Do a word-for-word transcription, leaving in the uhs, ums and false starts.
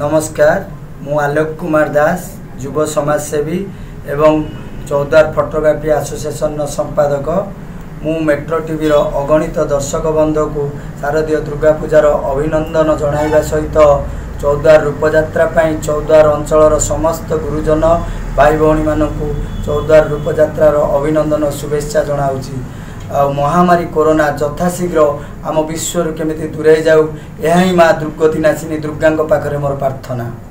नमस्कार मु आलोक कुमार दास युव समाजसेवी एवं चौद्वार फोटोग्राफी एसोसिएशन संपादक मु मेट्रो टीवी रो अगणित दर्शक बंध को शारदीय दुर्गा पूजार अभिनंदन जणाइबा सहित चौद्वार रूपयात्रा पाई चौद्वार अंचल समस्त गुरुजन भाई भौणी मानकु चौद्वार रूपयात्रा अभिनंदन शुभेच्छा जनाऊँगी। महामारी कोरोना यथाशीघ्र आम विश्व केमिति दूरे जाऊ यह ही माँ दुर्गति नाशिनी दुर्गा पाखरे मोर प्रार्थना।